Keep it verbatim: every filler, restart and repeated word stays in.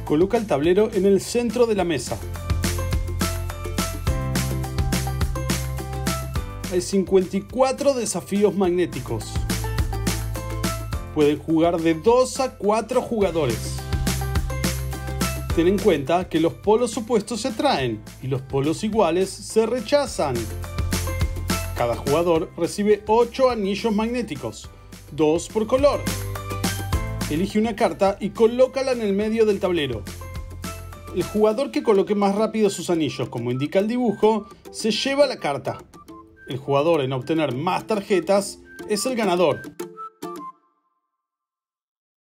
Coloca el tablero en el centro de la mesa. Hay cincuenta y cuatro desafíos magnéticos. Pueden jugar de dos a cuatro jugadores. Ten en cuenta que los polos opuestos se atraen y los polos iguales se rechazan. Cada jugador recibe ocho anillos magnéticos, dos por color. Elige una carta y colócala en el medio del tablero. El jugador que coloque más rápido sus anillos, como indica el dibujo, se lleva la carta. El jugador en obtener más tarjetas es el ganador.